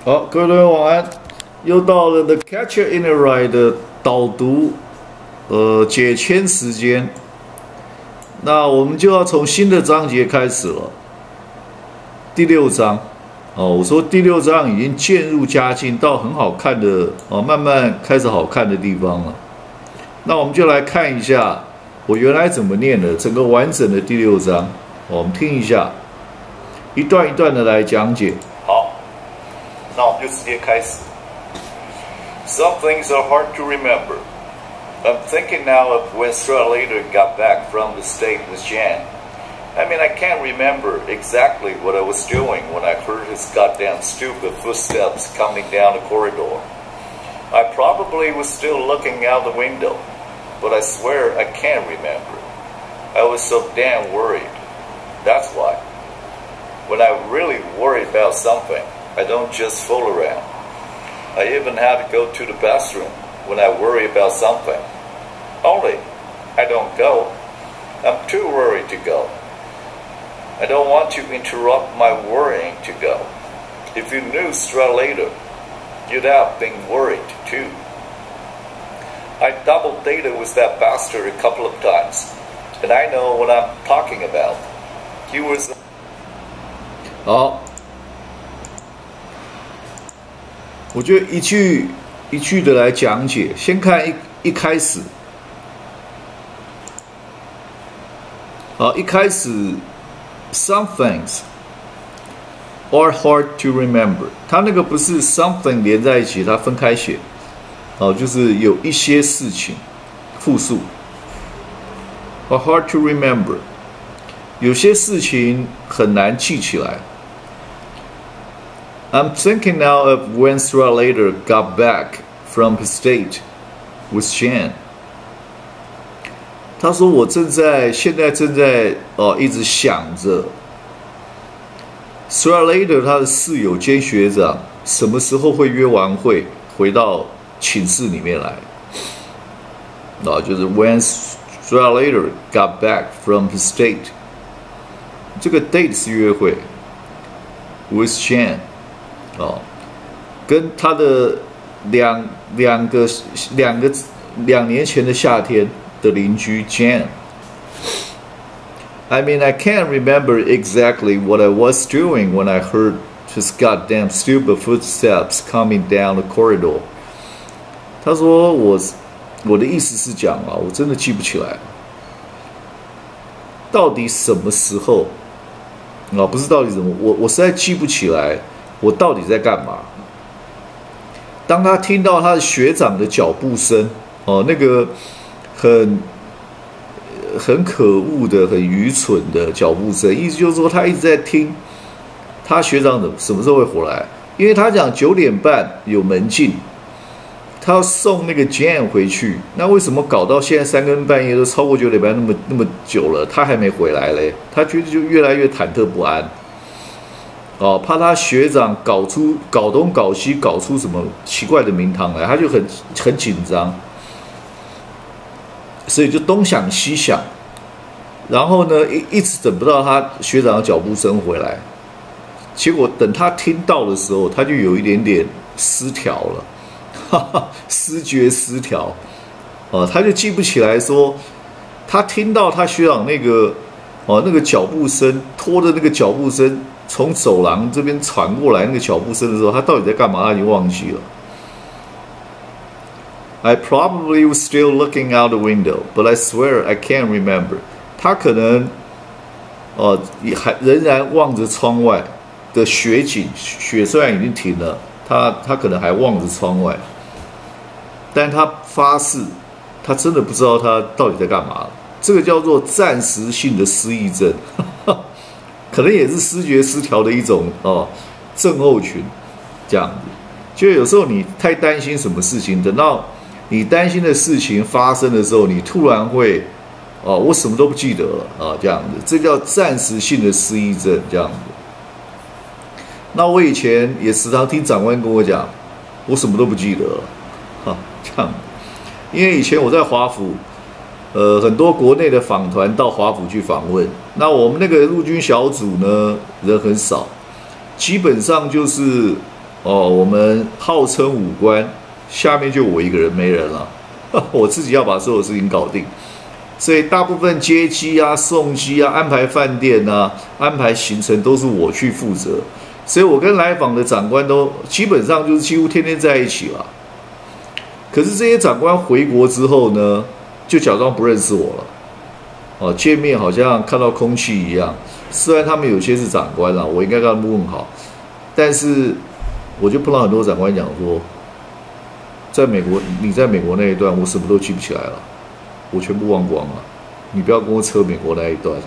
好，各位同学晚安。又到了 The Catcher in the Rye 的导读，解签时间。那我们就要从新的章节开始了。第6章，我说第6章已经渐入佳境，到很好看的慢慢开始好看的地方了。那我们就来看一下我原来怎么念的整个完整的第6章。我们听一下，一段一段的来讲解。好，那我们就直接开始。Some things are hard to remember. I'm thinking now of when Stradlater got back from the state with Jan. I mean, I can't remember exactly what I was doing when I heard his goddamn stupid footsteps coming down the corridor. I probably was still looking out the window, but I swear I can't remember. I was so damn worried. That's why. When I really worry about something, I don't just fool around. I even had to go to the bathroom when I worry about something. Only, I don't go. I'm too worried to go. I don't want to interrupt my worrying to go. If you knew Stradlater, you'd have been worried too. I double dated with that bastard a couple of times, and I know what I'm talking about. He was... 好，我觉得一句一句的来讲解。先看一开始，好，一开始 ，some things are hard to remember。它那个不是 something 连在一起，它分开写，就是有一些事情，复数 are hard to remember。有些事情很难记起来。I'm thinking now of when Stradlater got back from his date with Jan. 他说我现在正在一直想着 Stradlater 他的室友兼学长什么时候会约完会回到寝室里面来。就是 when Stradlater got back from his date. 这个 date 是约会 with Jan。跟他的两年前的夏天的邻居 Jan。I mean, I can't remember exactly what I was doing when I heard his goddamn stupid footsteps coming down the corridor. 他说我的意思是讲我真的记不起来，到底什么时候不是到底什么，我实在记不起来。我到底在干嘛？当他听到他的学长的脚步声，那个很可恶的、很愚蠢的脚步声，意思就是说他一直在听他学长什么时候会回来，因为他讲9点半有门禁，他要送那个 Jan 回去，那为什么搞到现在3更半夜都超过9点半那么久了，他还没回来嘞？他觉得就越来越忐忑不安。怕他学长搞东搞西，搞出什么奇怪的名堂来，他就很紧张，所以就东想西想，然后呢，一直等不到他学长的脚步声回来，结果等他听到的时候，他就有一点点失调了，思觉失调，他就记不起来说，他听到他学长那个脚步声，拖着那个脚步声。从走廊这边传过来那个脚步声的时候，他到底在干嘛？他已经忘记了。I probably was still looking out the window, but I swear I can't remember. 他可能仍然望着窗外的雪景，雪虽然已经停了，他可能还望着窗外，但他发誓，他真的不知道他到底在干嘛。这个叫做暂时性的失忆症。可能也是思觉失调的一种症候群，这样子。就有时候你太担心什么事情，等到你担心的事情发生的时候，你突然会我什么都不记得了这样子，这叫暂时性的失忆症，这样子。那我以前也时常听长官跟我讲，我什么都不记得了，这样。因为以前我在华府。很多国内的访团到华府去访问，那我们那个陆军小组呢，人很少，基本上就是我们号称5官，下面就我一个人，没人了，我自己要把所有事情搞定。所以大部分接机啊、送机啊、安排饭店啊、安排行程都是我去负责。所以我跟来访的长官都基本上就是几乎天天在一起了。可是这些长官回国之后呢，就假装不认识我了。见面好像看到空气一样。虽然他们有些是长官啦，我应该跟他们问好，但是我就碰到很多长官讲说，在美国，你在美国那一段，我什么都记不起来了。我全部忘光了，你不要跟我扯美国那一段，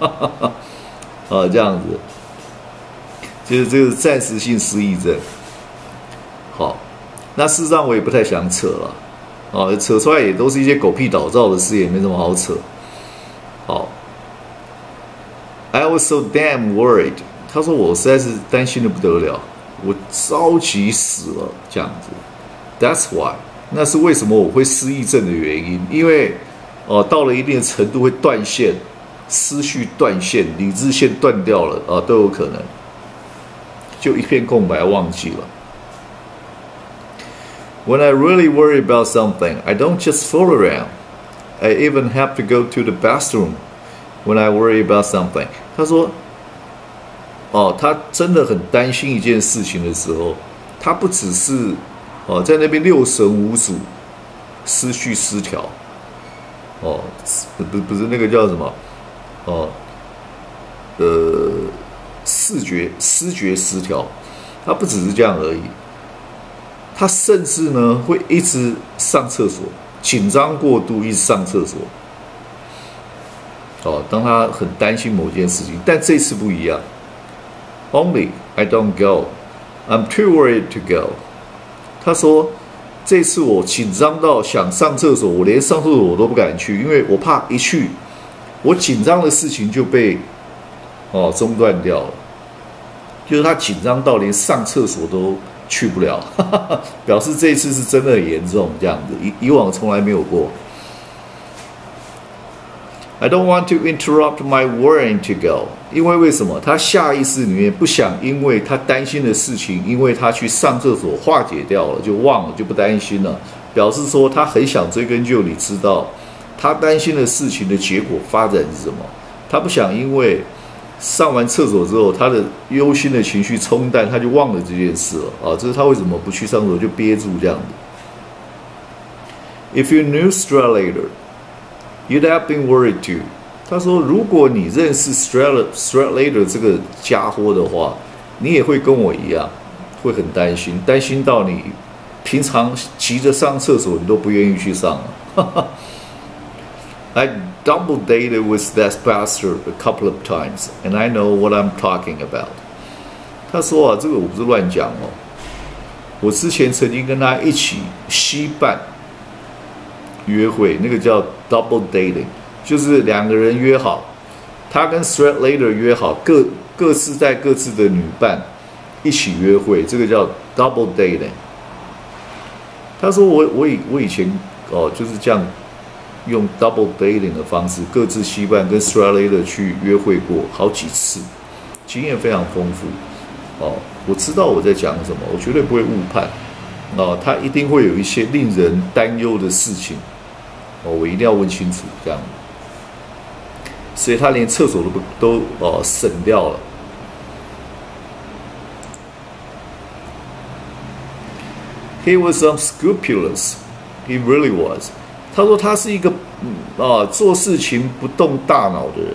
这样子，就是这个暂时性失忆症。好，那事实上我也不太想扯了，扯出来也都是一些狗屁倒灶的事，也没什么好扯。好 ，I was so damn worried。他说我实在是担心的不得了，我着急死了，这样子。That's why， 那是为什么我会失忆症的原因，因为。到了一定的程度会断线，思绪断线，理智线断掉了都有可能，就一片空白，忘记了。When I really worry about something, I don't just fool around. I even have to go to the bathroom when I worry about something. 他说，他真的很担心一件事情的时候，他不只是在那边六神无主，思绪失调。不是那个叫什么，视觉失调，他不只是这样而已，他甚至呢会一直上厕所，紧张过度一直上厕所。当他很担心某件事情，但这次不一样。Only I don't go, I'm too worried to go。他说。这次我紧张到想上厕所，我连上厕所我都不敢去，因为我怕一去，我紧张的事情就被中断掉了。就是他紧张到连上厕所都去不了，表示这一次是真的很严重，这样子，以往从来没有过。I don't want to interrupt my worrying to go， 因为为什么？他下意识里面不想，因为他担心的事情，因为他去上厕所化解掉了，就忘了，就不担心了。表示说他很想追根究底，知道他担心的事情的结果发展是什么。他不想因为上完厕所之后，他的忧心的情绪冲淡，他就忘了这件事了。这是他为什么不去上厕所就憋住这样子。If you knew Strahlater。You'd have been worried too。他说，如果你认识 Strahlater 这个家伙的话，你也会跟我一样，会很担心，担心到你平常急着上厕所，你都不愿意去上了。I double dated with that pastor a couple of times, and I know what I'm talking about。他说这个我不是乱讲我之前曾经跟他一起西办约会，那个叫 double dating， 就是两个人约好，他跟 Strahlater 约好，各自带各自的女伴一起约会，这个叫 double dating。他说我以前就是这样用 double dating 的方式，各自西伴跟 Strahlater 去约会过好几次，经验非常丰富。我知道我在讲什么，我绝对不会误判。他一定会有一些令人担忧的事情。我一定要问清楚，这样，所以他连厕所都省掉了。He was unscrupulous, he really was。他说他是一个做事情不动大脑的人，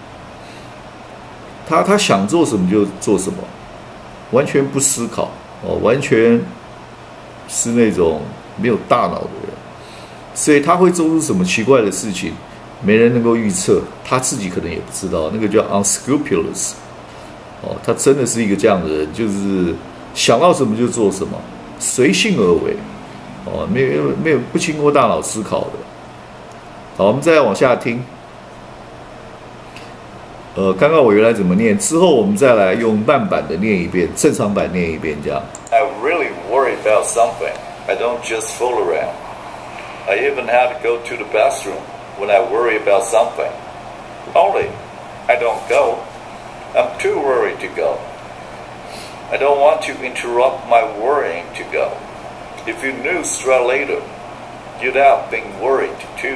他想做什么就做什么，完全不思考，完全是那种没有大脑的人。所以他会做出什么奇怪的事情，没人能够预测，他自己可能也不知道。那个叫 unscrupulous，他真的是一个这样的人，就是想到什么就做什么，随性而为，没有不经过大脑思考的。好，我们再往下听。刚刚我原来怎么念，之后我们再来用慢版的念一遍，正常版念一遍，这样。I really worry about something. I don't just fool around. I even had to go to the bathroom when I worry about something. Only, I don't go. I'm too worried to go. I don't want to interrupt my worrying to go. If you knew straight later, you'd have been worried too.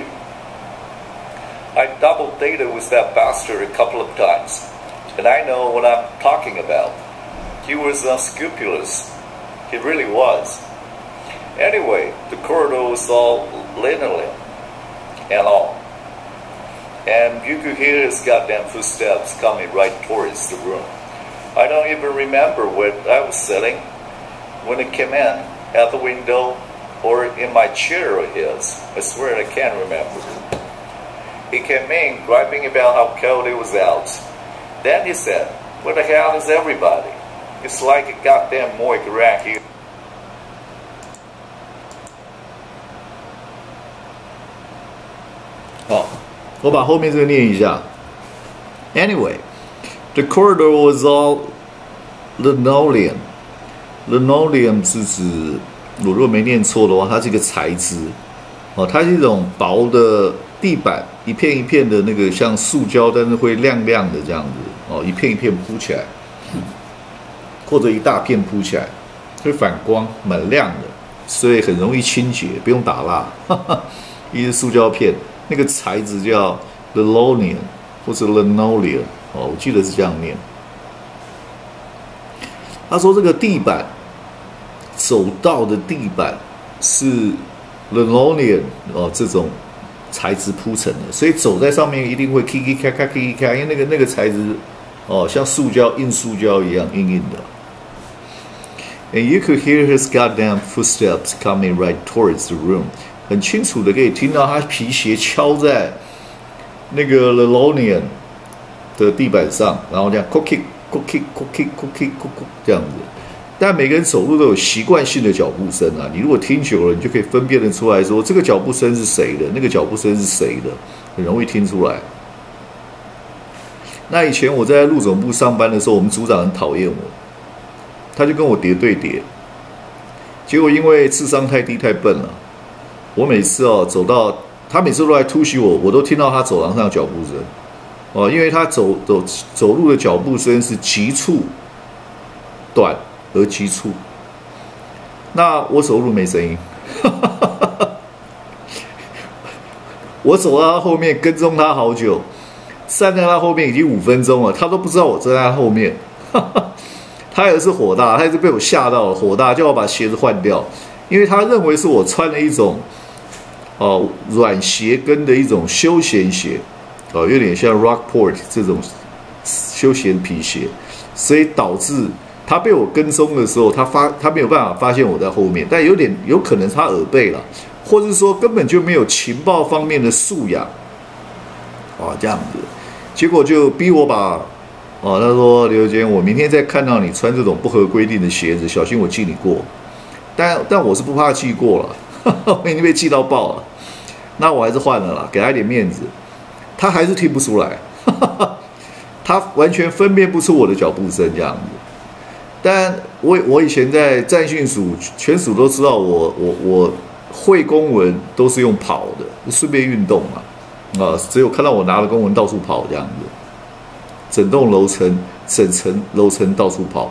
I double dated with that bastard a couple of times, and I know what I'm talking about. He was unscrupulous. He really was. Anyway, the corridor was all linoleum and all. And you could hear his goddamn footsteps coming right towards the room. I don't even remember what I was sitting when it came in, at the window or in my chair of his. I swear I can't remember. He came in griping about how cold it was out. Then he said, "Where the hell is everybody? It's like a goddamn morgue around here."好，我把后面这个念一下。Anyway, the corridor was all linoleum. Linoleum 是指，我如果没念错的话，它是一个材质，哦，它是一种薄的地板，一片一片的那个像塑胶，但是会亮亮的这样子，哦，一片一片铺起来，或者一大片铺起来，会反光，蛮亮的，所以很容易清洁，不用打蜡。一是塑胶片，那个材质叫 linoleum 或者 linoleum， 哦，我记得是这样念。他说这个地板，走道的地板是 linoleum 哦这种材质铺成的，所以走在上面一定会 kiki 咔咔 kiki 咔，因为那个材质哦像塑胶硬塑胶一样硬硬的。And you could hear his goddamn footsteps coming right towards the room， 很清楚的可以听到他皮鞋敲在那个 linoleum 的地板上，然后这样 cookie cookie cookie cookie cookie 这样子。但每个人走路都有习惯性的脚步声啊，你如果听久了，你就可以分辨得出来说这个脚步声是谁的，那个脚步声是谁的，很容易听出来。那以前我在陆总部上班的时候，我们组长很讨厌我，他就跟我叠对叠，结果因为智商太低太笨了，我每次走到他每次都来突袭我，我都听到他走廊上的脚步声哦，因为他走路的脚步声是急促、短而急促。那我走路没声音，我走到他后面跟踪他好久，站在他后面已经5分钟了，他都不知道我站在他后面。他也是火大，他也是被我吓到了，火大叫我把鞋子换掉，因为他认为是我穿了一种软鞋跟的一种休闲鞋，有点像 Rockport 这种休闲皮鞋，所以导致他被我跟踪的时候，他没有办法发现我在后面，但有可能他耳背了，或者说根本就没有情报方面的素养，这样子，结果就逼我把。他说刘坚，我明天再看到你穿这种不合规定的鞋子，小心我记你过。但我是不怕记过了，我已经被记到爆了。那我还是换了啦，给他一点面子。他还是听不出来，他完全分辨不出我的脚步声这样子。但我以前在战训署，全署都知道我会公文都是用跑的，顺便运动嘛。只有看到我拿了公文到处跑这样子。整栋楼层、整层楼层到处跑，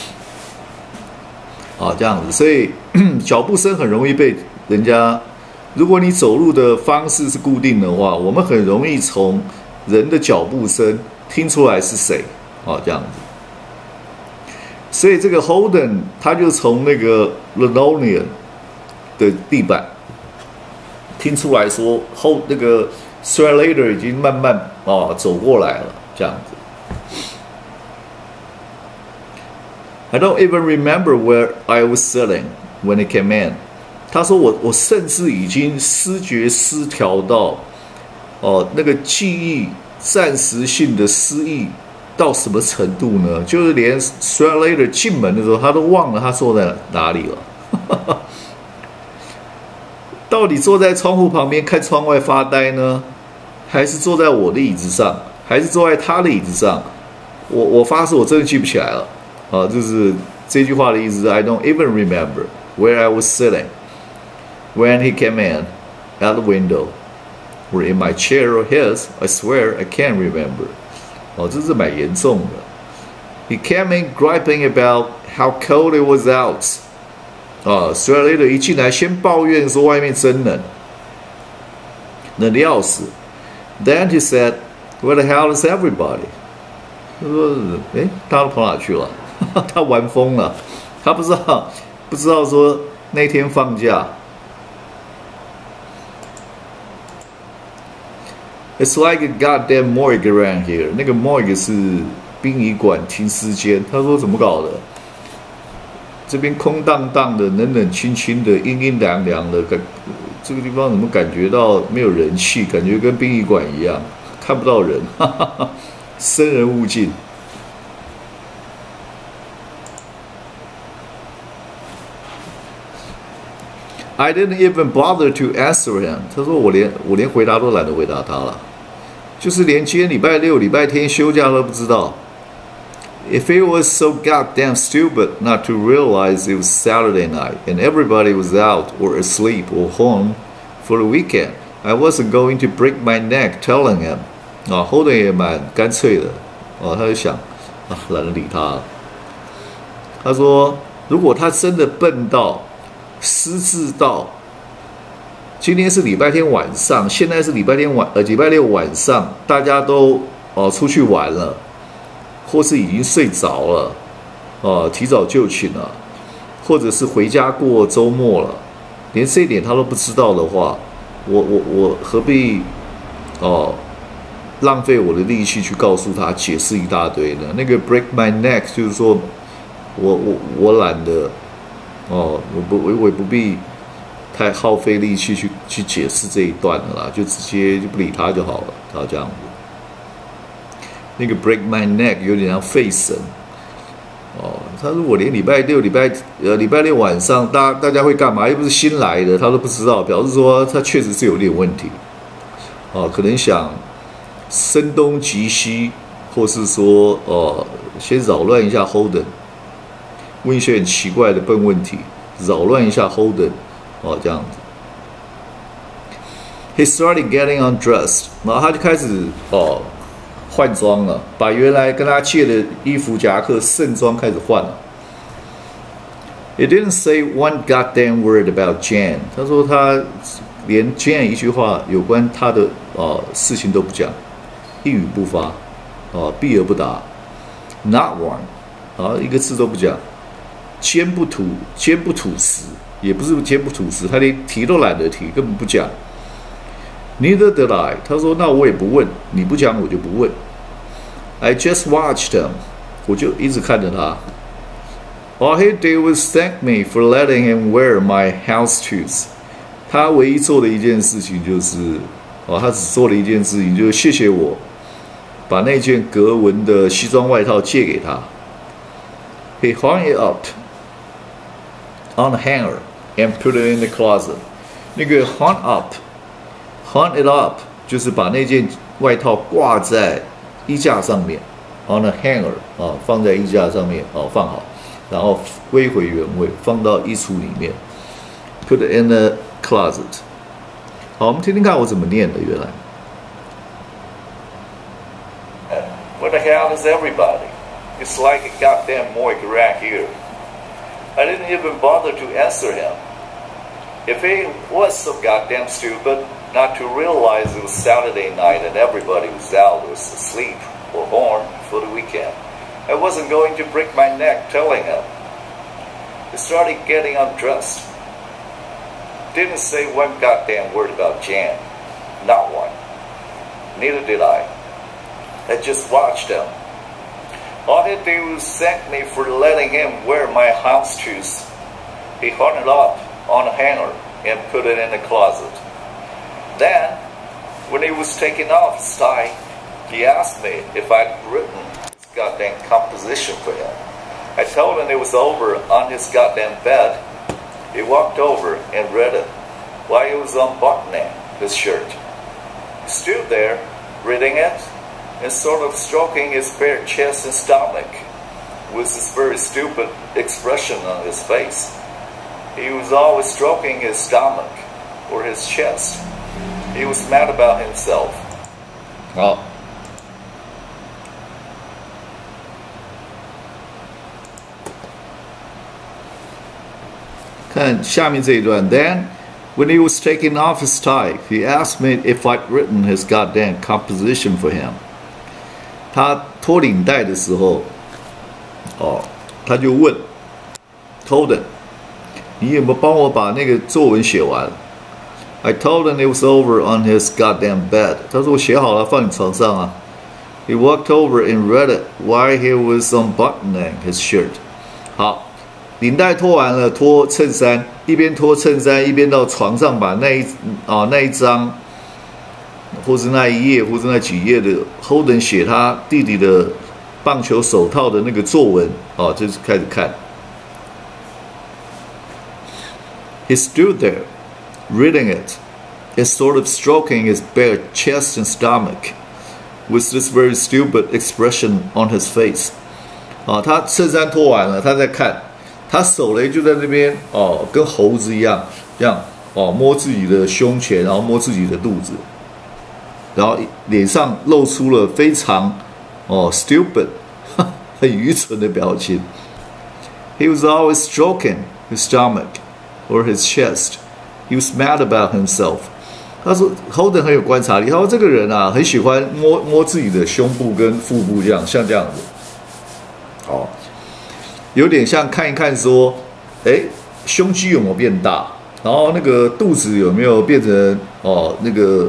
这样子，所以脚步声很容易被人家。如果你走路的方式是固定的话，我们很容易从人的脚步声听出来是谁，这样子。所以这个 Holden 他就从那个 linoleum 的地板听出来说，那个 Slater 已经慢慢走过来了，这样子。I don't even remember where I was sitting when it came in。他说我甚至已经思觉失调到，那个记忆暂时性的失忆到什么程度呢？就是连 Slater 进门的时候，他都忘了他坐在哪里了。到底坐在窗户旁边看窗外发呆呢，还是坐在我的椅子上，还是坐在他的椅子上？我发誓我真的记不起来了。就是这句话的意思是 I don't even remember where I was sitting when he came in at the window or in my chair or his. I swear I can't remember. 这是蛮严重的。He came in griping about how cold it was out. Stuart Little 一进来先抱怨说外面真冷，冷得要死。Then he said, "Where the hell is everybody?" 他说：“大家都跑哪去了？他玩疯了，他不知道说那天放假。It's like a goddamn morgue around here. 那个 morgue 是殡仪馆停尸间。他说怎么搞的？这边空荡荡的，冷冷清清的，阴阴凉凉的，这个地方怎么感觉到没有人气？感觉跟殡仪馆一样，看不到人，生人勿近。” I didn't even bother to answer him. 他说我连回答都懒得回答他了，就是连今天礼拜六、礼拜天休假都不知道。If it was so goddamn stupid not to realize it was Saturday night and everybody was out or asleep or home for the weekend, I wasn't going to break my neck telling him. Holden 也蛮干脆的，他就想懒得理他了。他说，如果他真的笨到失智到今天是礼拜天晚上，现在是礼拜六晚上，大家都出去玩了，或是已经睡着了，提早就寝了，或者是回家过周末了，连这一点他都不知道的话，我何必浪费我的力气去告诉他解释一大堆呢？那个 break my neck 就是说我懒得。我也不必太耗费力气去解释这一段了啦，就直接就不理他就好了，他这样子。那个 break my neck 有点像费神他说我连礼拜六晚上大家会干嘛？又不是新来的，他都不知道，表示说他确实是有点问题可能想声东击西，或是说先扰乱一下 Holden。问一些很奇怪的笨问题，扰乱一下 Holden， 这样子。He started getting undressed， 然后他就开始换装了，把原来跟他借的衣服夹克盛装开始换了。He didn't say one goddamn word about Jan， 他说他连 Jan 一句话有关他的事情都不讲，一语不发，避而不答 ，not one，一个字都不讲。坚不吐实，也不是坚不吐实，他连提都懒得提，根本不讲。Neither did I， 他说那我也不问，你不讲我就不问。I just watched him， 我就一直看着他。All he did was thank me for letting him wear my house shoes。他唯一做的一件事情就是他只做了一件事情，就是谢谢我把那件格纹的西装外套借给他。He hung it up。On a hanger and put it in the closet。那个 hung it up 就是把那件外套挂在衣架上面 ，on a hanger 放在衣架上面放好，然后归回原位，放到衣橱里面 ，put it in the closet。好，我们听听看我怎么念的。原来 ，Where the hell is everybody? It's like a goddamn morgue around here. I didn't even bother to answer him. If he was so goddamn stupid not to realize it was Saturday night and everybody was out or asleep or home for the weekend, I wasn't going to break my neck telling him. He started getting undressed. Didn't say one goddamn word about Jan. Not one. Neither did I. I just watched him. All he did was thank me for letting him wear my house shoes. He hung it up on a hanger and put it in the closet. Then, when he was taking off his tie, he asked me if I'd written his goddamn composition for him. I told him it was over on his goddamn bed. He walked over and read it while he was unbuttoning his shirt. He stood there, reading it, and sort of stroking his bare chest and stomach with this very stupid expression on his face. He was always stroking his stomach or his chest. He was mad about himself. 好， 看下面这一段 ，Then when he was taking off his tie, he asked me if I'd written his goddamn composition for him。他脱领带的时候，他就问 Holden， 你有没有帮我把那个作文写完 ？I told him it was over on his goddamn bed。他说我写好了，放你床上啊。He walked over and read it while he was unbuttoning his shirt。好，领带脱完了，脱衬衫，一边脱衬衫一边到床上把那一张，或是那一页，或是那几页的 Holden 写他弟弟的棒球手套的那个作文，就是开始看。He stood there, reading it, and sort of stroking his bare chest and stomach.With this very stupid expression on his face， 他衬衫脱完了，他在看，他手嘞就在那边跟猴子一样，这样摸自己的胸前，然后摸自己的肚子，然后脸上露出了非常stupid 很愚蠢的表情。He was always stroking his stomach or his chest. He was mad about himself.他说 Holden 很有观察力，他说这个人啊很喜欢摸自己的胸部跟腹部，这样像这样子，有点像看一看说，胸肌有没有变大，然后那个肚子有没有变成那个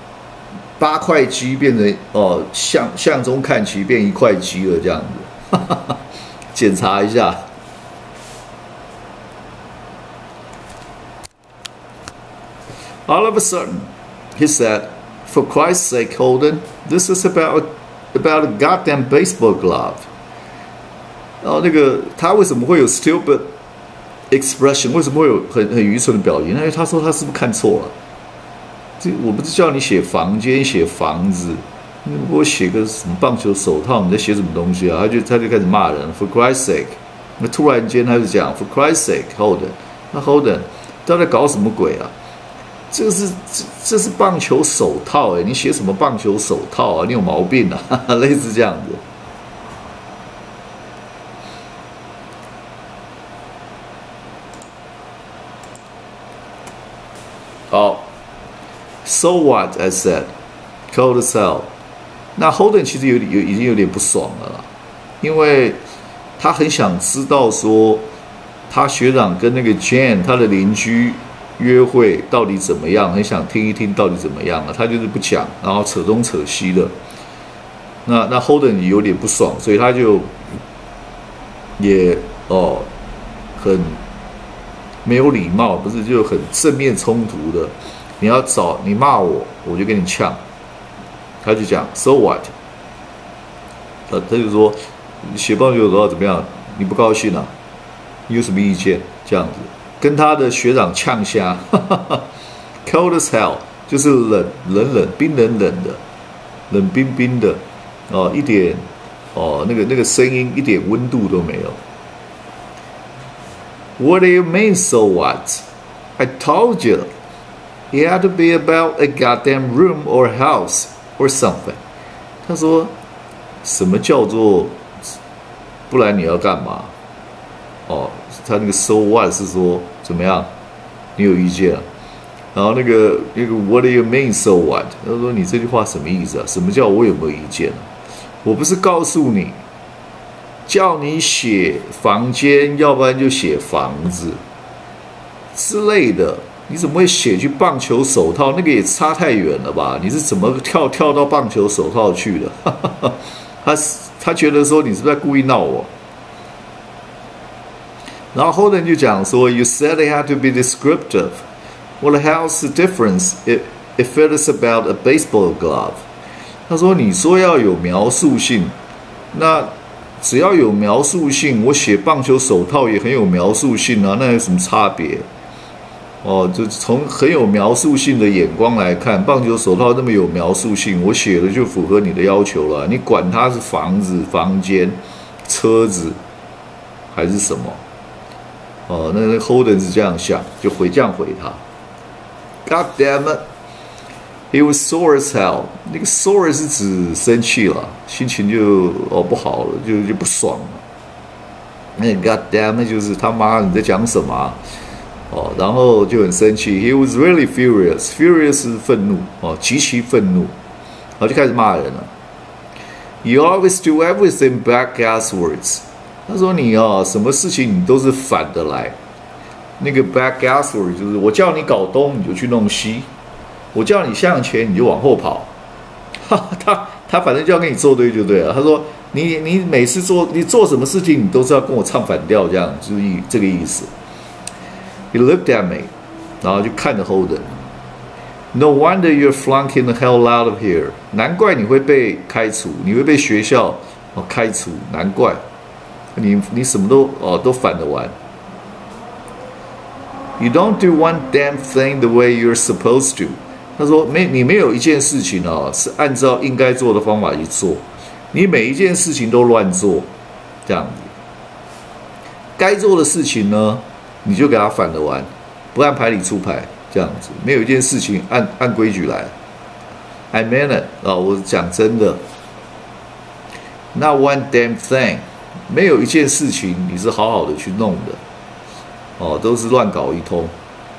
8块肌变成向中看齐变1块肌了这样子，检查一下。All of a sudden, he said, "For Christ's sake, Holden, this is about a goddamn baseball glove." 然后那个他为什么会有 stupid expression？ 为什么会有很愚蠢的表情？因为他说他是不是看错了？我不是叫你写房间、写房子，你给我写个什么棒球手套？你在写什么东西啊？他就开始骂人 ，For Christ's sake！ 那突然间他就讲 ，For Christ's sake, Holden， 那 Holden 他在搞什么鬼啊？这是棒球手套你写什么棒球手套啊？你有毛病啊！类似这样子。So what? I said, cold as hell. 那 Holden 其实已经有点不爽了啦，因为他很想知道说，他学长跟那个 Jane 他的邻居。约会到底怎么样？很想听一听到底怎么样了。他就是不讲，然后扯东扯西的。那 Holden 也有点不爽，所以他就也很没有礼貌，不是就很正面冲突的。你骂我，我就跟你呛。他就讲 So what？ 他就说写棒球手套怎么样？你不高兴啊？你有什么意见？这样子。跟他的学长呛虾，cold as hell 就是冷冰冷的，冷冰冰的，一点那个声音一点温度都没有。What do you mean so what? I told you, it had to be about a goddamn room or house or something. 他说什么叫做不然你要干嘛？他那个 so what 是说怎么样？你有意见啊？然后那个 What do you mean so what？ 他说你这句话什么意思啊？什么叫我有没有意见啊？我不是告诉你，叫你写房间，要不然就写房子之类的。你怎么会写去棒球手套？那个也差太远了吧？你是怎么跳到棒球手套去的？他觉得说你是不是在故意闹我？然后 Holden 就讲说 ，You said it had to be descriptive. Well, the hell's the difference if it is about a baseball glove? 他说你说要有描述性，那只要有描述性，我写棒球手套也很有描述性啊，那有什么差别？就从很有描述性的眼光来看，棒球手套那么有描述性，我写的就符合你的要求了。你管它是房子、房间、车子还是什么？那 Holden 是这样想，就这样回他。God damn it, he was sore as hell. 那个 sore 是指生气了，心情就不好了，就不爽了。那 God damn it 就是他妈你在讲什么啊？ 哦，然后就很生气。He was really furious. Furious 是愤怒哦，极其愤怒，然后就开始骂人了。You always do everything backwards. 他说你哦，什么事情你都是反的来。那个 backwards 就是我叫你搞东你就去弄西，我叫你向前你就往后跑。他反正就要跟你作对就对了。他说你每次你做什么事情你都是要跟我唱反调，这样就是这个意思。He looked at me， 然后就看着 Holden。No wonder you're flunking the hell out of here。难怪你会被开除，你会被学校开除，难怪你什么都反得完。You don't do one damn thing the way you're supposed to。他说你没有一件事情是按照应该做的方法去做，你每一件事情都乱做，这样子。该做的事情呢，你就给他反得完，不按牌理出牌，这样子，没有一件事情按规矩来。I mean it 我讲真的。Not one damn thing， 没有一件事情你是好好的去弄的，都是乱搞一通。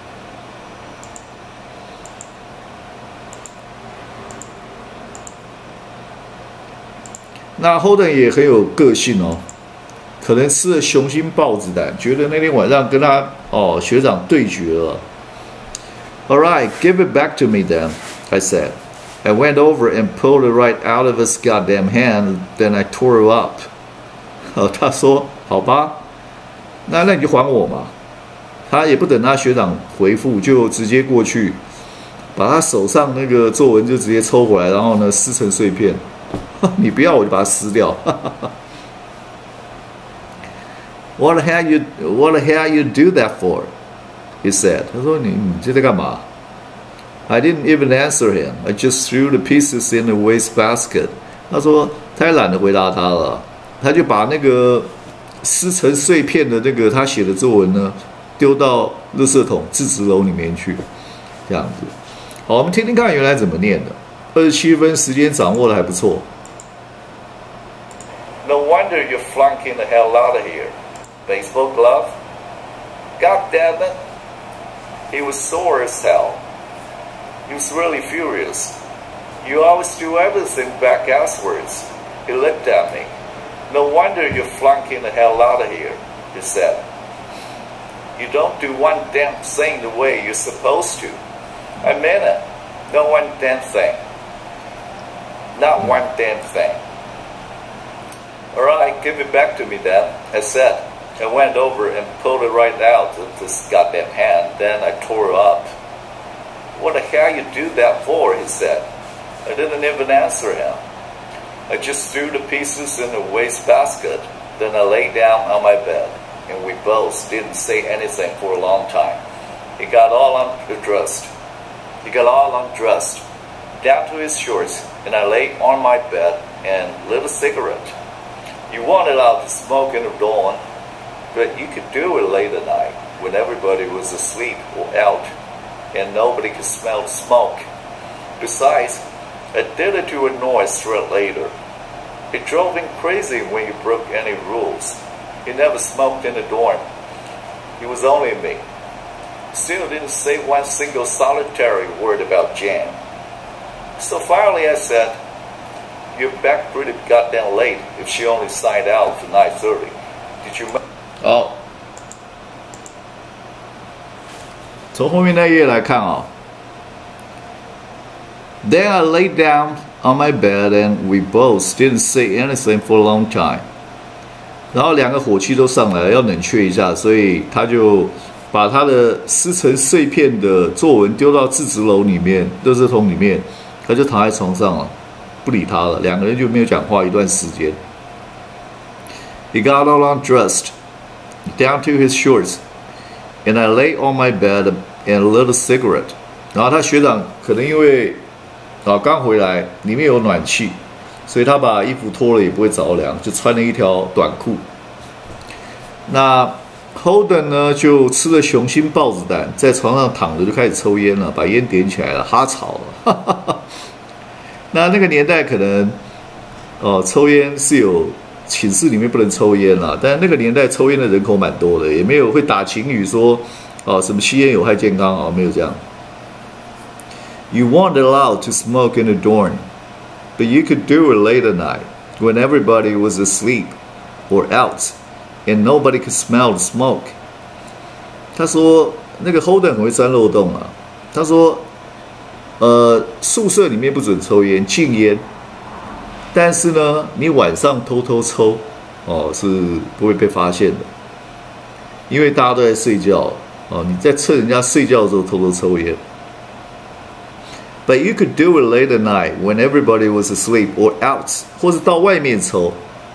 那 Holden 也很有个性哦，可能吃了雄心豹子胆，觉得那天晚上跟他学长对决了。All right, give it back to me then, I said. I went over and pulled it right out of his goddamn hand, then I tore it up. 他说好吧，那你就还我嘛。他也不等他学长回复，就直接过去，把他手上那个作文就直接抽回来，然后呢撕成碎片。你不要我就把它撕掉。What the hell you do that for? He said. 他说你这在干嘛 ？I didn't even answer him. I just threw the pieces in the waste basket. 他说他也懒得回答他了，他就把那个撕成碎片的那个他写的作文呢，丢到垃圾桶自职楼里面去，这样子。好，我们听听看原来怎么念的。27分，时间掌握的还不错。No wonder you're flunking the hell out of here. Baseball glove? God damn it. He was sore as hell. He was really furious. You always do everything backwards. He looked at me. No wonder you're flunking the hell out of here, he said. You don't do one damn thing the way you're supposed to. I mean it. No one damn thing. Not one damn thing. All right, give it back to me then, I said. I went over and pulled it right out of this goddamn hand, then I tore it up. What the hell you do that for, he said. I didn't even answer him. I just threw the pieces in the waste basket, then I lay down on my bed, and we both didn't say anything for a long time. He got all undressed, down to his shorts, and I lay on my bed and lit a cigarette. You wanted out to smoke in the dawn, but you could do it late at night when everybody was asleep or out and nobody could smell the smoke. Besides, I did it to annoy Thread later. It drove him crazy when he broke any rules. He never smoked in the dorm. He was only me. Still didn't say one single solitary word about Jan. So finally I said, you're back pretty goddamn late if she only signed out for 9:30. Did you... 好，从后面那页来看Then I lay down on my bed and we both didn't say anything for a long time. 然后两个火气都上来了，要冷却一下，所以他就把他的撕成碎片的作文丢到自职楼里面，垃圾桶里面，他就躺在床上了，不理他了，两个人就没有讲话一段时间。He got all undressed, down to his shorts, and I lay on my bed and lit a cigarette. 然后他学长可能因为刚回来，里面有暖气，所以他把衣服脱了也不会着凉，就穿了一条短裤。那 Holden 呢就吃了雄心豹子胆，在床上躺着就开始抽烟了，把烟点起来了，哈草了。那个年代可能抽烟是有寝室里面不能抽烟啦，但那个年代抽烟的人口蛮多的，也没有会打情语说什么吸烟有害健康啊，没有这样。You weren't allowed to smoke in the dorm, but you could do it late at night when everybody was asleep or out, and nobody could smell the smoke. 他说那个 Holden 很会钻漏洞啊。他说，宿舍里面不准抽烟，禁烟。但是呢，你晚上偷偷抽，是不会被发现的，因为大家都在睡觉，你在趁人家睡觉的时候偷偷抽烟。But you could do it late at night when everybody was asleep or out， 或是到外面抽，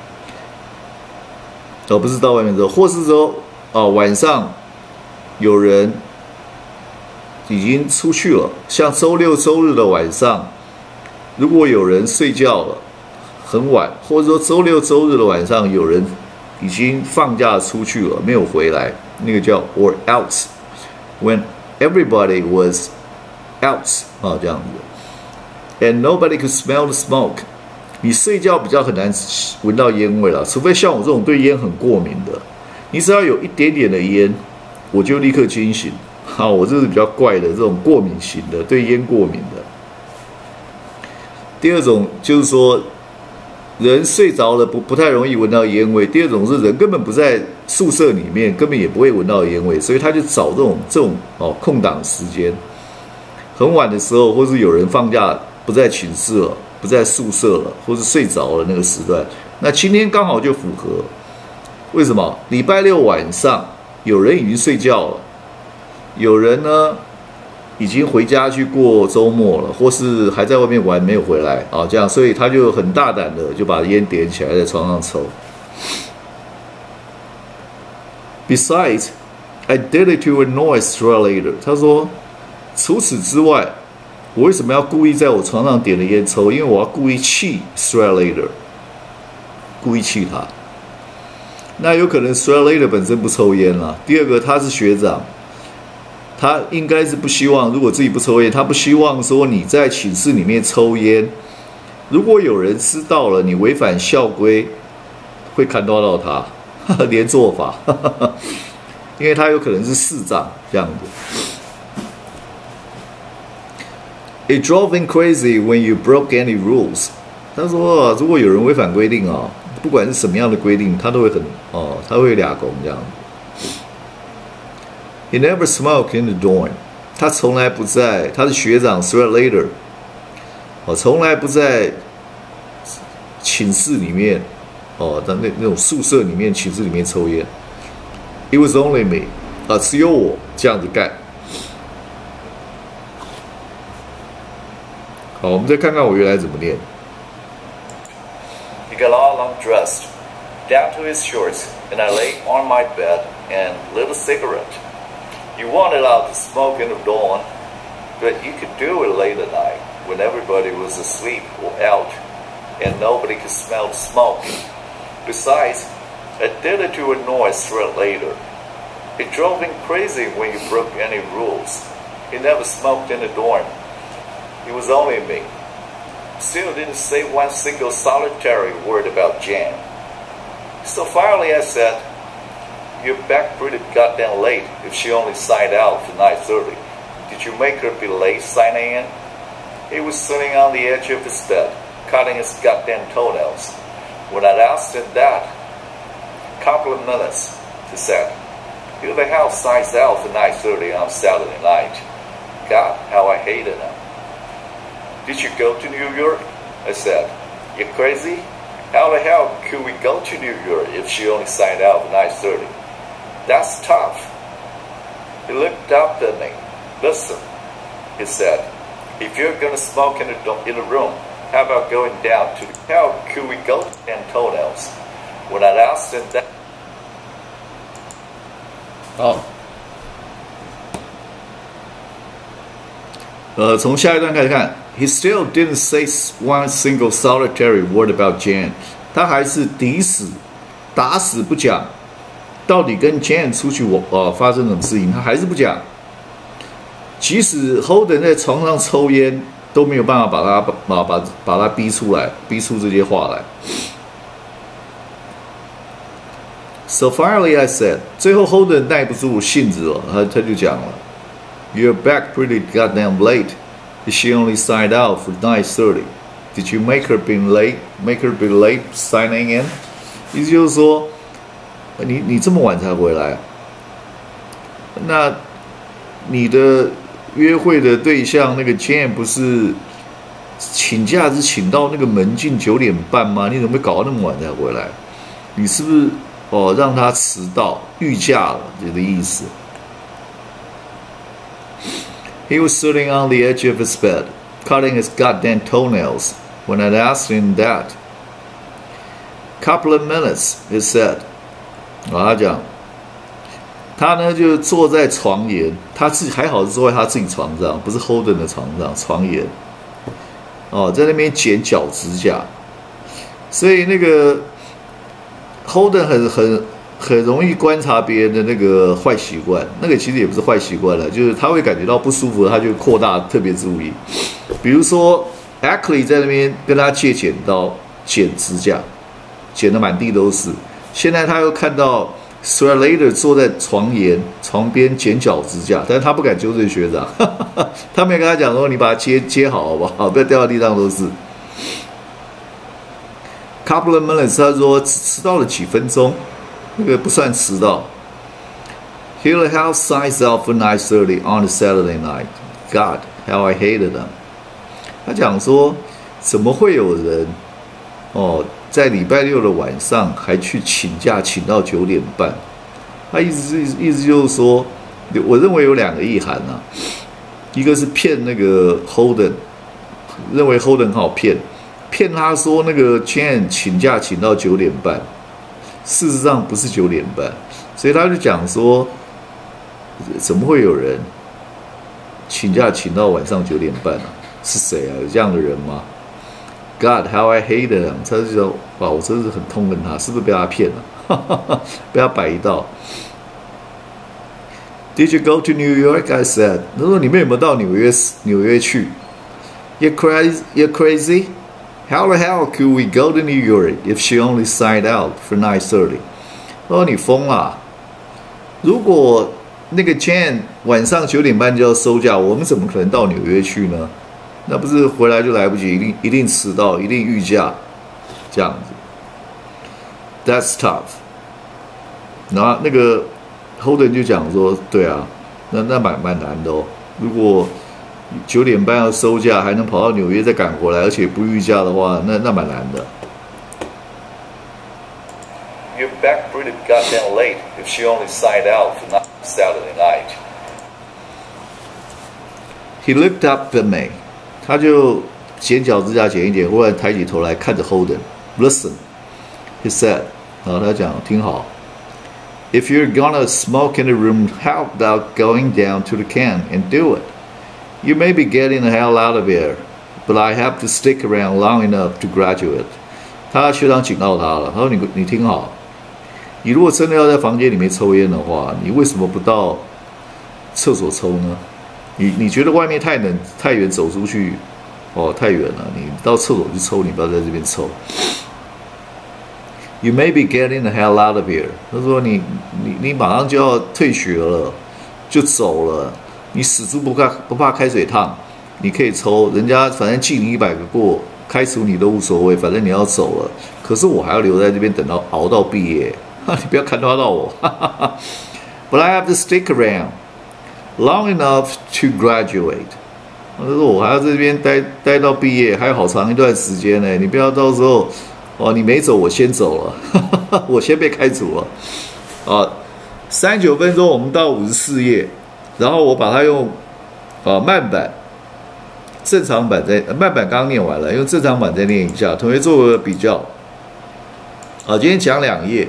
不是到外面抽，或是说晚上有人已经出去了，像周六周日的晚上，如果有人睡觉了很晚，或者说周六周日的晚上有人已经放假出去了没有回来，那个叫 or out when everybody was out 这样子 ，and nobody could smell the smoke。你睡觉比较很难闻到烟味了，除非像我这种对烟很过敏的，你只要有一点点的烟，我就立刻惊醒。我这是比较怪的这种过敏型的，对烟过敏的。第二种就是说，人睡着了不太容易闻到烟味。第二种是人根本不在宿舍里面，根本也不会闻到烟味，所以他就找这种空档时间。很晚的时候，或是有人放假不在寝室了，不在宿舍了，或是睡着了那个时段，那今天刚好就符合。为什么？礼拜六晚上有人已经睡觉了，有人呢已经回家去过周末了，或是还在外面玩没有回来这样，所以他就很大胆的就把烟点起来，在床上抽。Besides, I did it to annoy Slater。他说。除此之外，我为什么要故意在我床上点了烟抽？因为我要故意气 Slater， 故意气他。那有可能 Slater 本身不抽烟啦。第二个，他是学长，他应该是不希望，如果自己不抽烟，他不希望说你在寝室里面抽烟，如果有人知道了，你违反校规，会砍刀到他，连坐法，因为他有可能是市长这样子。It drove him crazy when you broke any rules。他说，如果有人违反规定不管是什么样的规定，他都会他会俩拱这样。He never smoked in the dorm。他从来不在，他是学长 Slater， 从来不在寝室里面那种宿舍里面、寝室里面抽烟。It was only me， 只有我这样子干。好，我们再看看我原来怎么念。 He got all undressed, down to his shorts, and I lay on my bed and lit a cigarette. You weren't allowed to smoke in the dawn, but you could do it late at night when everybody was asleep or out, and nobody could smell the smoke. Besides, I did it to annoy Slater. It drove him crazy when you broke any rules. He never smoked in the dorm. It was only me. Still didn't say one single solitary word about Jan. So finally I said, "You're back pretty goddamn late if she only signed out for 9:30. Did you make her be late signing in?" He was sitting on the edge of his bed, cutting his goddamn toenails. When I asked him that, "Couple of minutes," he said. "Who the hell signs out for 9:30 on Saturday night?" God, how I hated him. "Did you go to New York?" I said. "You crazy? How the hell could we go to New York if she only signed out for 9:30? That's tough." He looked up at me. "Listen," he said. "If you're gonna smoke in the room, how about going down to the... How could we go to toenails?" When I asked him that... 好。从下一段开始看 ，He still didn't say one single solitary word about Jan。他还是打死不讲，到底跟 Jan 出去发生什么事情，他还是不讲。即使 Holden 在床上抽烟，都没有办法把他逼出来，逼出这些话来。 So finally I said， 最后 Holden 耐不住性子了，他就讲了 ，You're back pretty goddamn late. She only signed out for 9:30. Did you make her be late signing in？ 意思就是说，你这么晚才回来，那你的约会的对象那个 Jane 不是请假是请到那个门禁9点半吗？你怎么会搞到那么晚才回来？你是不是让他迟到预假了？这个意思。He was sitting on the edge of his bed, cutting his goddamn toenails when I asked him that. Couple of minutes, he said. 他讲，他呢就坐在床沿，他自己还好是坐在他自己床上，不是 Holden 的床上，床沿。在那边剪脚趾甲，所以那个 Holden 很容易观察别人的那个坏习惯，那个其实也不是坏习惯了，就是他会感觉到不舒服，他就扩大特别注意。比如说 Ackley 在那边跟他借剪刀剪指甲，剪得满地都是。现在他又看到 Slater 坐在床边剪脚指甲，但是他不敢纠正学长，他没有跟他讲说你把它接好好不好，不要掉到地上都是。Couple of minutes， 他说只迟到了几分钟，那个不算迟到。He'll have signs out for 9:30 on a Saturday night. God, how I hated them. 他讲说，怎么会有人在礼拜六的晚上还去请假请到9点半？他意思就是说，我认为有2个意涵啊，一个是骗那个 Holden， 认为 Holden 很好骗他说那个 Jane 请假请到9点半，事实上不是9点半，所以他就讲说，怎么会有人请假请到晚上9点半啊？是谁啊？有这样的人吗？God, how I hated him！ 他就说，哇，我真是很痛恨他，是不是被他骗了？被他摆一道。Did you go to New York? I said。他说你们有没有到纽约去 ？You're crazy? How the hell could we go to New York if she only signed out for 9:30？ 他说你疯了！如果那个 Jane 晚上9点半就要收假，我们怎么可能到纽约去呢？那不是回来就来不及，一定迟到，一定预假，这样子。That's tough。然后那个 Holden 就讲说，对啊，那蛮难的哦。如果9点半要收假，还能跑到纽约再赶回来，而且不预假的话，那蛮难的。 You're back pretty goddamn late if she only signed out for Saturday night. He looked up at me. 他就剪脚指甲剪一剪，忽然抬起头来看着 Holden。Listen, he said. 然后他讲，听好。If you're gonna smoke in the room, how about going down to the can and do it? You may be getting the hell out of here, but I have to stick around long enough to graduate. 他学长警告他了，他说你听好，你如果真的要在房间里面抽烟的话，你为什么不到厕所抽呢？你觉得外面太冷太远，走出去太远了，你到厕所去抽，你不要在这边抽。You may be getting the hell out of here。他说你马上就要退学了，就走了，你死猪不怕开水烫，你可以抽，人家反正记你100个过，开除你都无所谓，反正你要走了。可是我还要留在这边等到熬到毕业，你不要看到我。But I have to stick around long enough to graduate。他说我还要在这边待到毕业，还有好长一段时间呢。你不要到时候你没走，我先走了，我先被开除了。39分钟，我们到54页，然后我把它用慢版、正常版慢版刚念完了，用正常版再念一下，同学做个比较。今天讲2页。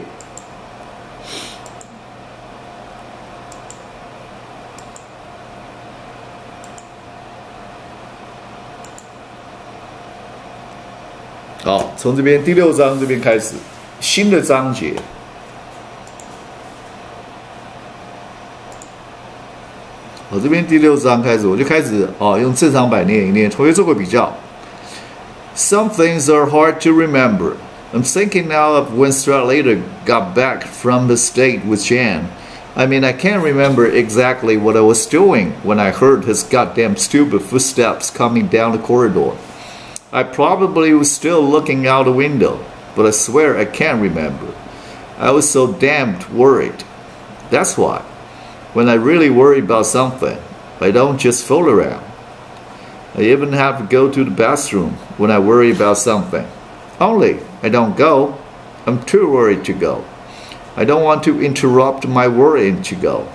好，从这边第6章这边开始，新的章节。这边第6章开始，我就开始用正常版念一念，同学做个比较。Some things are hard to remember, I'm thinking now of when Stradlater got back from the state with Jan. I mean, I can't remember exactly what I was doing when I heard his goddamn stupid footsteps coming down the corridor. I probably was still looking out the window, but I swear I can't remember. I was so damned worried. That's why, when I really worry about something, I don't just fool around. I even have to go to the bathroom when I worry about something. Only I don't go. I'm too worried to go. I don't want to interrupt my worrying to go.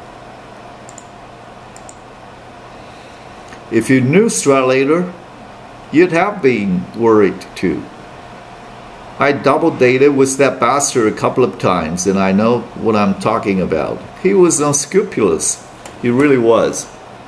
If you knew Stradlater, you'd have been worried too. I double dated with that bastard a couple of times, and I know what I'm talking about. He was unscrupulous. He really was.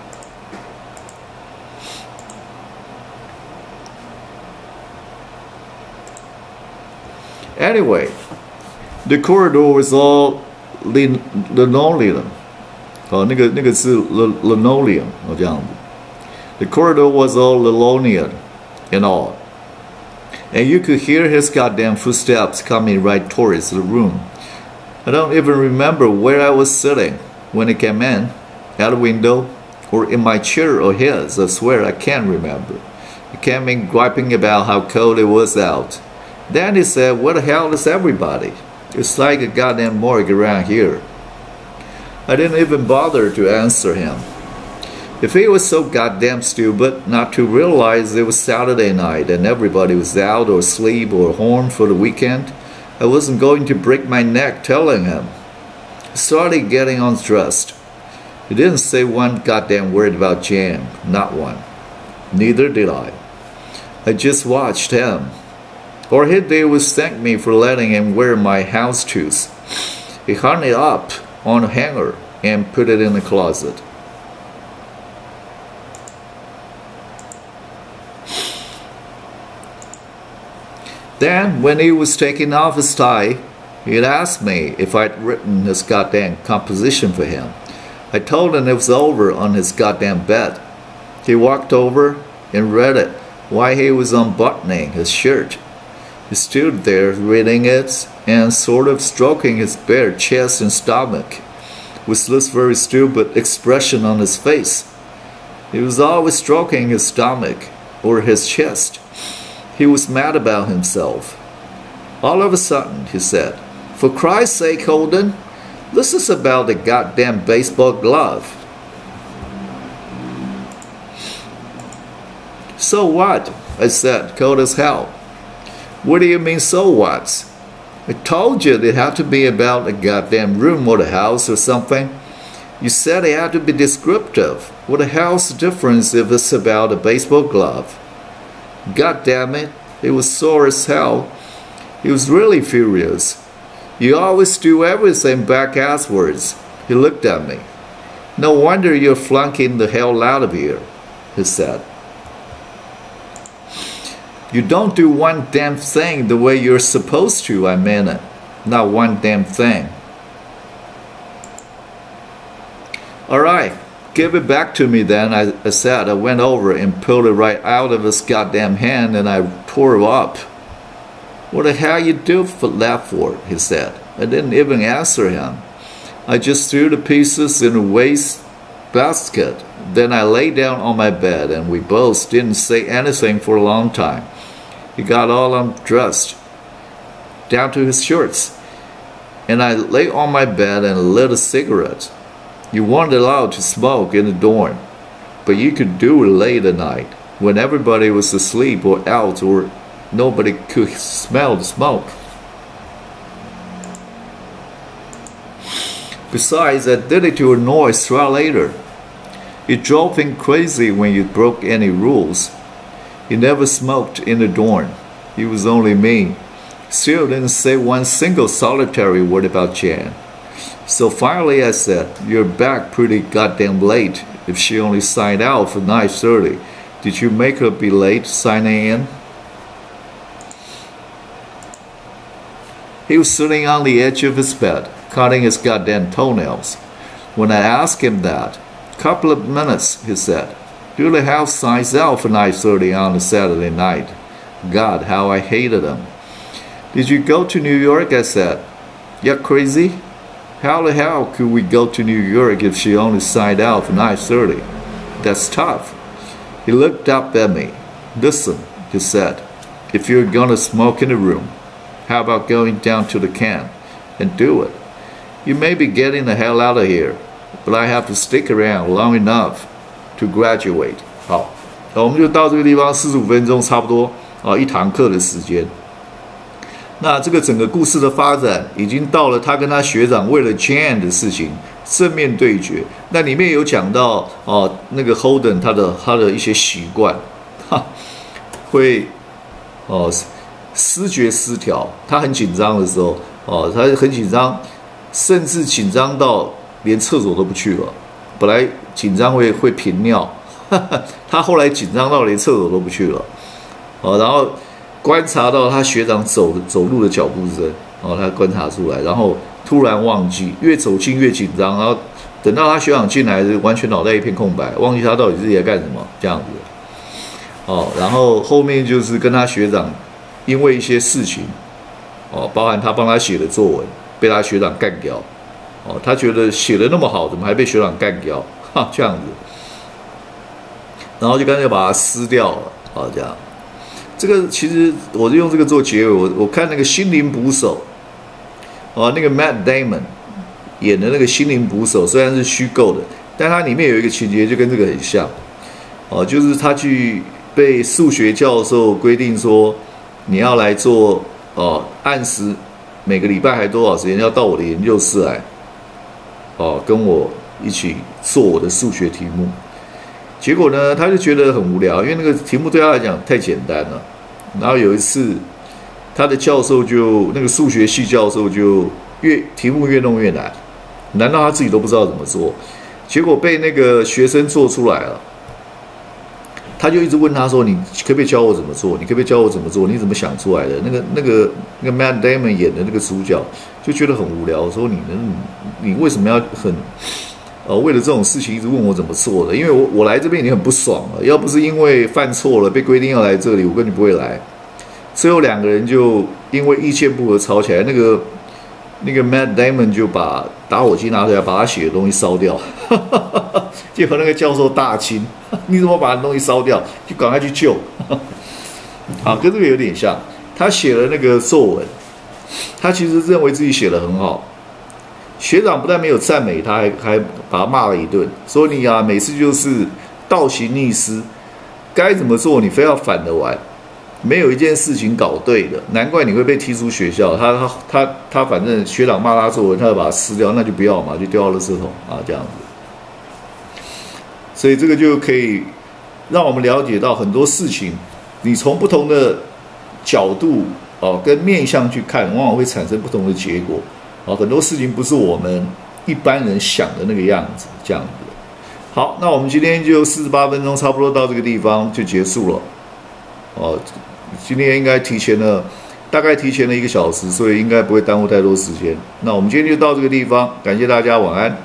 Anyway, the corridor was all linoleum. 那个是 linoleum 这样子。The corridor was all linoleum and all. And you could hear his goddamn footsteps coming right towards the room. I don't even remember where I was sitting when he came in, at a window, or in my chair or his. I swear I can't remember. He came in griping about how cold it was out. Then he said, "What the hell is everybody? It's like a goddamn morgue around here." I didn't even bother to answer him. If he was so goddamn stupid not to realize it was Saturday night and everybody was out or asleep or home for the weekend, I wasn't going to break my neck telling him. He started getting undressed. He didn't say one goddamn word about Jan, not one. Neither did I. I just watched him. All he did was thank me for letting him wear my house shoes. He hung it up on a hanger and put it in the closet. Then, when he was taking off his tie, he'd asked me if I'd written his goddamn composition for him. I told him it was over on his goddamn bed. He walked over and read it while he was unbuttoning his shirt. He stood there reading it and sort of stroking his bare chest and stomach with this very stupid expression on his face. He was always stroking his stomach or his chest. He was mad about himself. All of a sudden, he said, "For Christ's sake, Holden, this is about a goddamn baseball glove." "So what?" I said, cold as hell. "What do you mean, so what? I told you it had to be about a goddamn room or the house or something. You said it had to be descriptive. What the hell's the difference if it's about a baseball glove?" God damn it, he was sore as hell. He was really furious. "You always do everything back asswards." He looked at me. "No wonder you're flunking the hell out of here," he said. "You don't do one damn thing the way you're supposed to, I mean it. Not one damn thing." "All right. Give it back to me then," I said. I went over and pulled it right out of his goddamn hand and I tore it up. "What the hell you do that for?" he said. I didn't even answer him. I just threw the pieces in a waste basket. Then I lay down on my bed and we both didn't say anything for a long time. He got all undressed, down to his shorts, and I lay on my bed and lit a cigarette. You weren't allowed to smoke in the dorm, but you could do it late at night, when everybody was asleep or out or nobody could smell the smoke. Besides, I did it to annoy Stradlater. It drove him crazy when you broke any rules. He never smoked in the dorm. He was only me. Still didn't say one single solitary word about Jan. So finally I said, "You're back pretty goddamn late. If she only signed out for 9:30, did you make her be late signing in?" He was sitting on the edge of his bed, cutting his goddamn toenails. When I asked him that, "Couple of minutes," he said. "Do the house signs out for 9:30 on a Saturday night." God, how I hated him. Did you go to New York? I said. You're crazy? How the hell could we go to New York if she only signed out for 9:30? That's tough. He looked up at me. Listen, he said, if you're gonna smoke in the room, how about going down to the can and do it? You may be getting the hell out of here, but I have to stick around long enough to graduate. 好，那我们就到这个地方45分钟，差不多一堂课的时间。那这个整个故事的发展已经到了他跟他学长为了 Jan 的事情正面对决。那里面有讲到那个 Holden 他的一些习惯，会思觉失调。他很紧张的时候，他很紧张，甚至紧张到连厕所都不去了。本来紧张会频尿，他后来紧张到连厕所都不去了。然后观察到他学长走路的脚步声，他观察出来，然后突然忘记，越走近越紧张，然后等到他学长进来，完全脑袋一片空白，忘记他到底自己在干什么，这样子。然后后面就是跟他学长因为一些事情，包含他帮他写的作文被他学长干掉，他觉得写的那么好，怎么还被学长干掉？这样子，然后就干脆把它撕掉了，这样。这个其实我就用这个做结尾。我看那个心灵捕手，那个 Matt Damon 演的那个心灵捕手，虽然是虚构的，但它里面有一个情节就跟这个很像，就是他去被数学教授规定说，你要来做按时每个礼拜还多少时间要到我的研究室来，跟我一起做我的数学题目。结果呢，他就觉得很无聊，因为那个题目对他来讲太简单了。然后有一次，他的教授那个数学系教授就题目越弄越难，难到他自己都不知道怎么做。结果被那个学生做出来了，他就一直问他说：“你可不可以教我怎么做？你可不可以教我怎么做？你怎么想出来的？”那个 Matt Damon 演的那个主角就觉得很无聊，说你为什么要为了这种事情一直问我怎么做的？因为我来这边已经很不爽了，要不是因为犯错了被规定要来这里，我根本不会来。最后两个人就因为意见不合吵起来，那个 Matt Damon 就把打火机拿出来，把他写的东西烧掉。结果那个教授大惊：“你怎么把东西烧掉？就赶快去救！”好，跟这个有点像。他写了那个作文，他其实认为自己写得很好。学长不但没有赞美他，还把他骂了一顿，说你每次就是倒行逆施，该怎么做你非要反着玩，没有一件事情搞对的，难怪你会被踢出学校。他反正学长骂他作文，他就把它撕掉，那就不要嘛，就丢到垃圾桶这样子。所以这个就可以让我们了解到很多事情，你从不同的角度跟面向去看，往往会产生不同的结果。很多事情不是我们一般人想的那个样子，这样子。好，那我们今天就48分钟，差不多到这个地方就结束了。今天应该大概提前了1个小时，所以应该不会耽误太多时间。那我们今天就到这个地方，感谢大家，晚安。